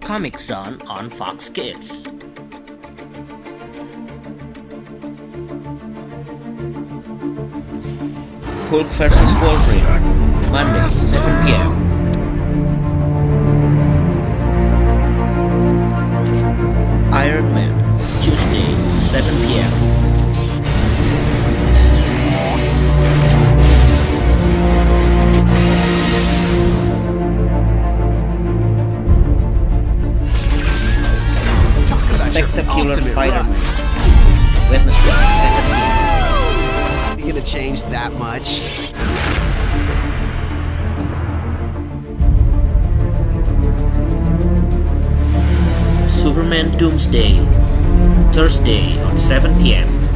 ComicZone on Fox Kids. Hulk vs. Wolverine, Monday, 7 p.m. Iron Man, Tuesday, 7 p.m. Spectacular Spider-Man, Wednesday, 7 p.m. You gonna change that much? Superman Doomsday, Thursday on 7 p.m.